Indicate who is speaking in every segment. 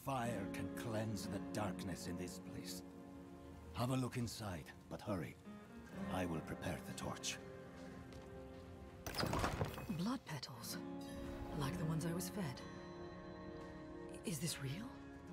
Speaker 1: fire can cleanse the darkness in this place. Have a look inside, but hurry. I will prepare the torch.
Speaker 2: Blood petals. Like the ones I was fed. Is this real?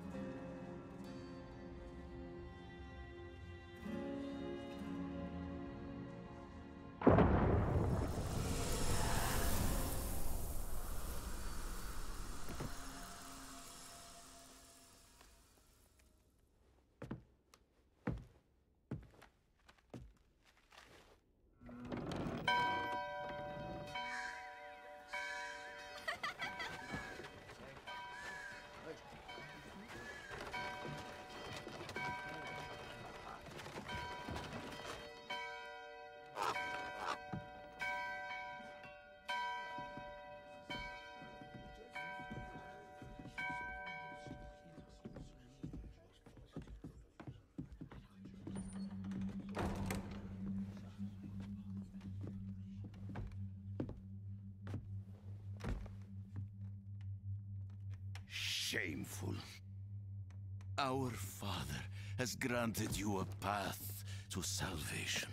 Speaker 3: Shameful. Our Father has granted you a path to salvation.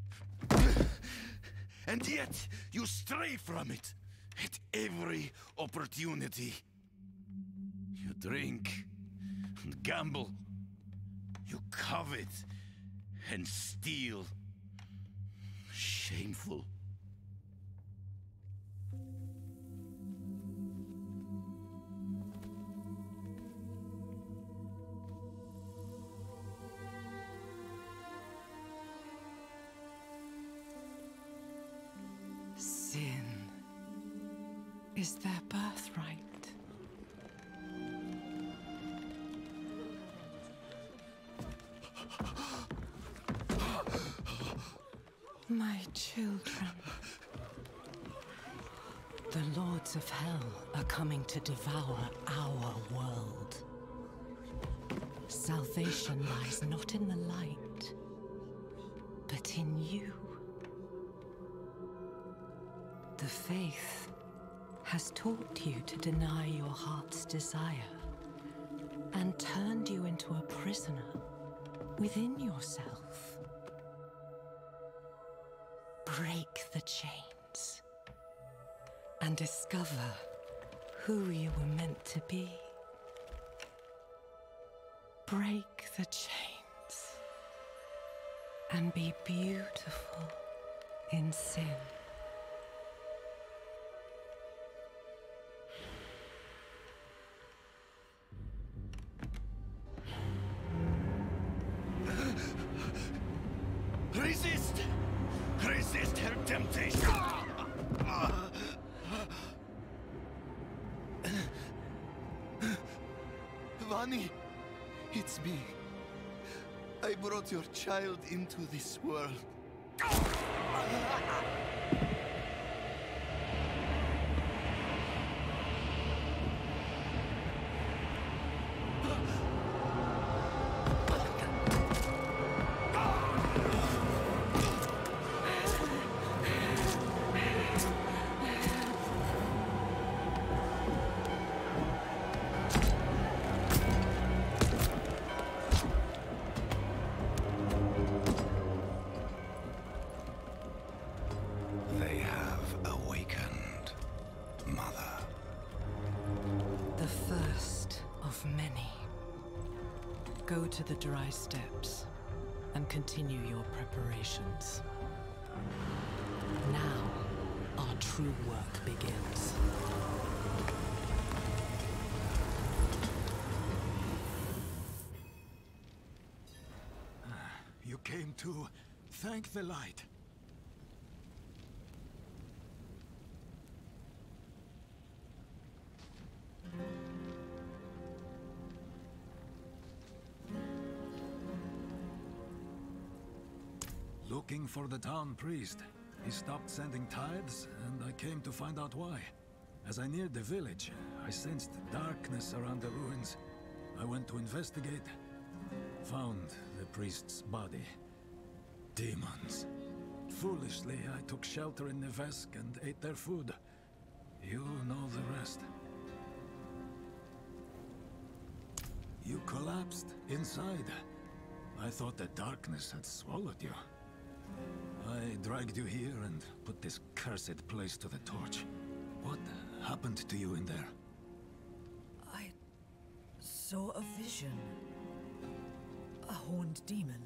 Speaker 3: And yet, you stray from it at every opportunity. You drink and gamble. You covet and steal. Shameful.
Speaker 4: Sin is their birthright. My children. The lords of hell are coming to devour our world. Salvation lies not in the light, but in you. The faith has taught you to deny your heart's desire and turned you into a prisoner within yourself. Break the chains and discover who you were meant to be. Break the chains and be beautiful in sin.
Speaker 3: Resist! Resist her temptation! Vani, it's me. I brought your child into this world. They have awakened, Mother.
Speaker 4: The first of many. Go to the dry steps and continue your preparations. Now, our true work begins.
Speaker 1: You came to thank the light. Looking for the town priest. He stopped sending tithes, and I came to find out why. As I neared the village, I sensed darkness around the ruins. I went to investigate. Found the priest's body. Demons. Foolishly, I took shelter in Nevesk and ate their food. You know the rest. You collapsed inside. I thought the darkness had swallowed you. I dragged you here and put this cursed place to the torch. What happened to you in there?
Speaker 2: I saw a vision. A horned demon.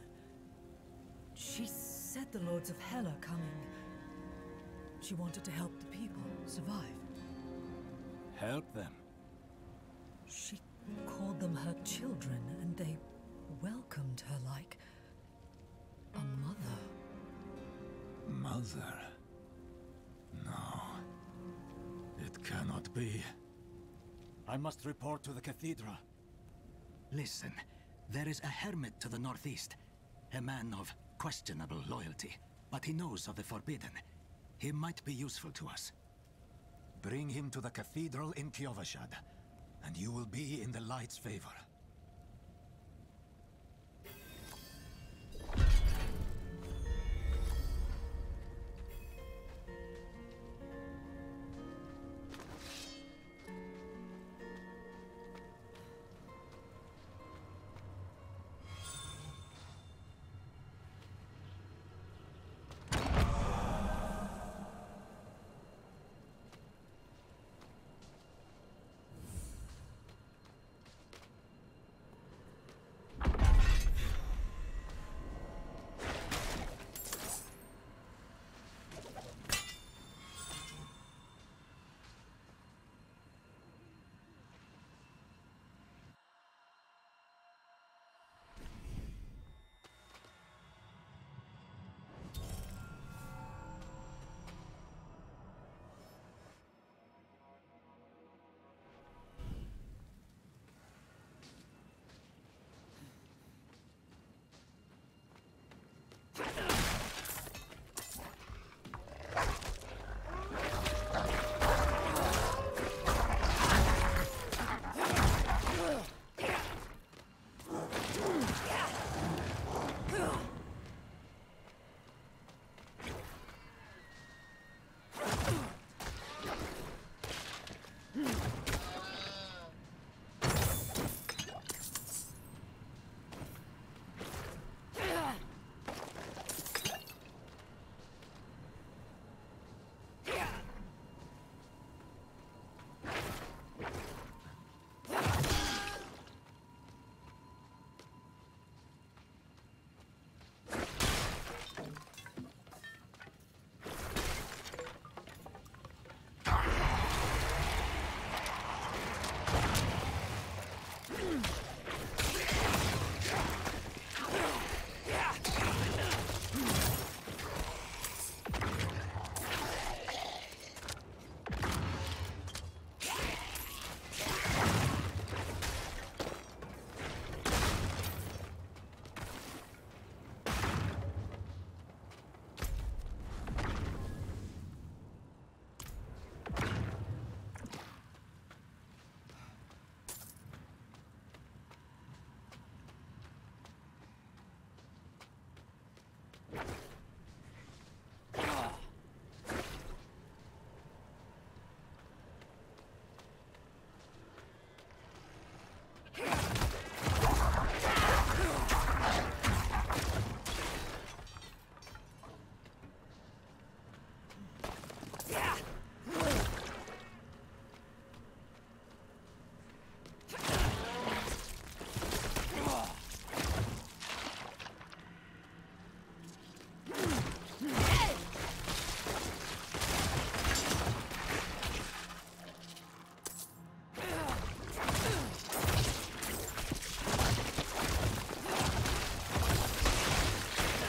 Speaker 2: She said the Lords of Hell are coming. She wanted to help the people survive.
Speaker 1: Help them?
Speaker 2: She called them her children, and they welcomed her like a mother.
Speaker 1: Mother? No. It cannot be.
Speaker 5: I must report to the cathedral. Listen, there is a hermit to the northeast. A man of questionable loyalty, but he knows of the forbidden. He might be useful to us. Bring him to the cathedral in Kyovashad, and you will be in the light's favor.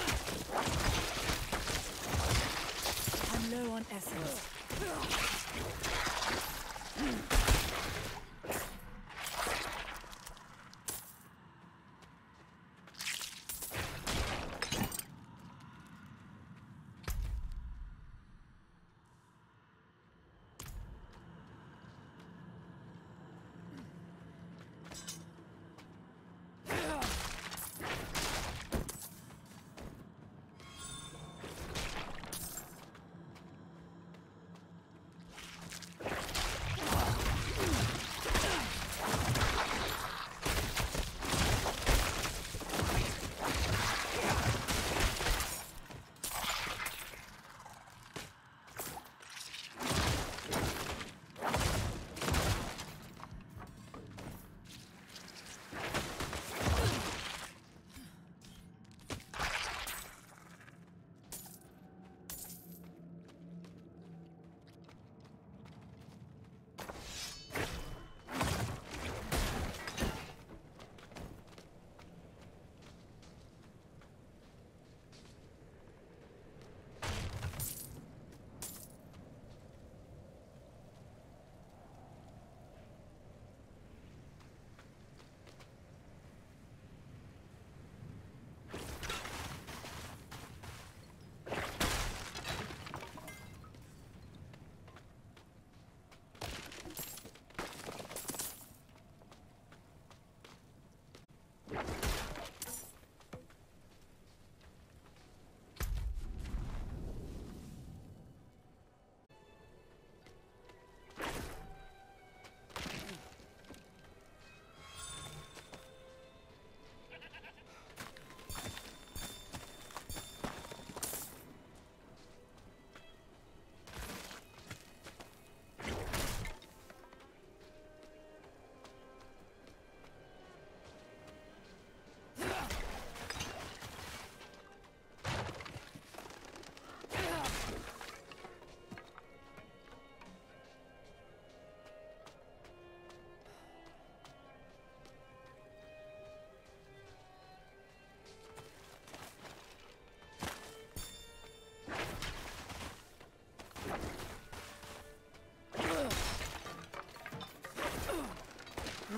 Speaker 2: Essence.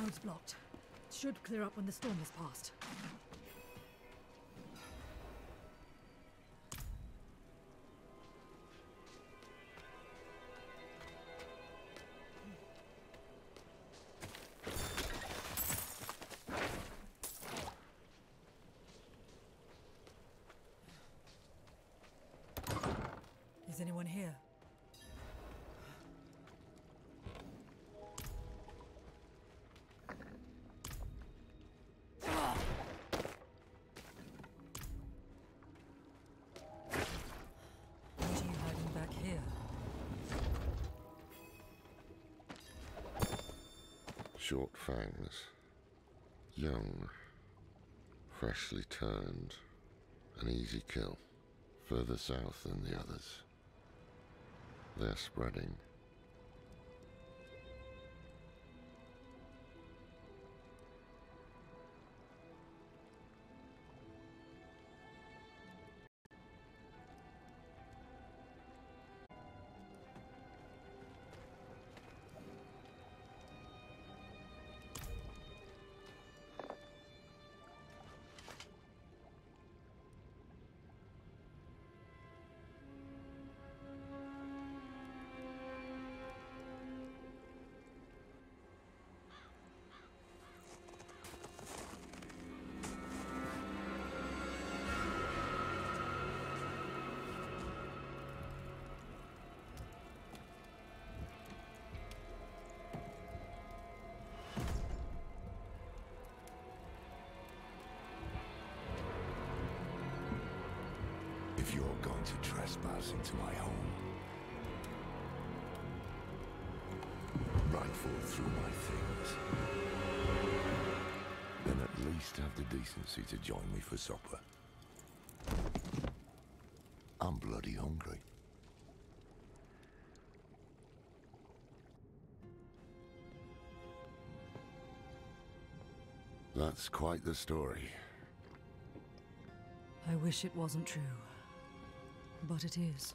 Speaker 2: road's blocked. It should clear up when the storm has passed. Is anyone here? What are you hiding back here?
Speaker 6: Short fangs. Young. Freshly turned. An easy kill. Further south than the others. They're spreading.
Speaker 7: If you're going to trespass into my home, rifle through my things, then at least have the decency to join me for supper. I'm bloody hungry.
Speaker 6: That's quite the story.
Speaker 2: I wish it wasn't true. But it is.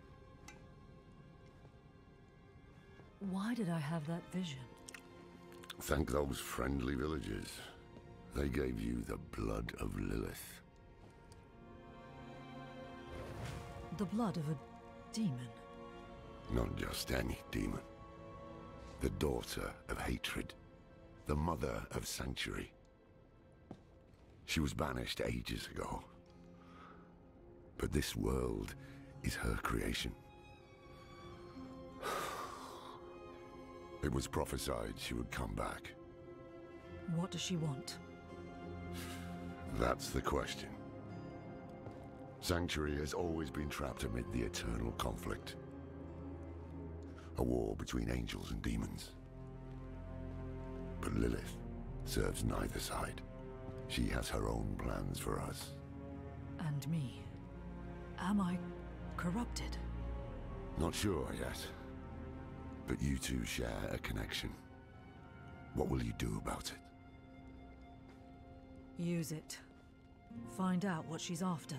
Speaker 2: Why did I have that vision?
Speaker 6: Thank those friendly villagers. They gave you the blood of Lilith.
Speaker 2: The blood of a demon.
Speaker 6: Not just any demon. The daughter of hatred. The mother of sanctuary. She was banished ages ago. But this world is her creation. It was prophesied she would come back.
Speaker 2: What does she want?
Speaker 6: That's the question. Sanctuary has always been trapped amid the eternal conflict. A war between angels and demons. But Lilith serves neither side. She has her own plans for us.
Speaker 2: And me. Am I corrupted?
Speaker 6: Not sure yet. But you two share a connection. What will you do about it?
Speaker 2: Use it. Find out what she's after.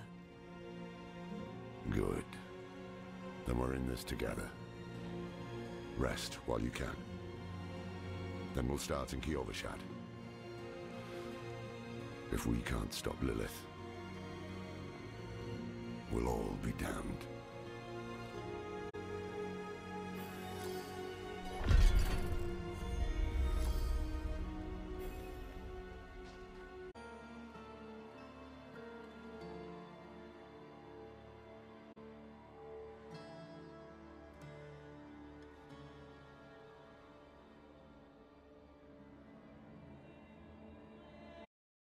Speaker 6: Good. Then we're in this together. Rest while you can. Then we'll start in Kyovashad. If we can't stop Lilith, we'll all be damned.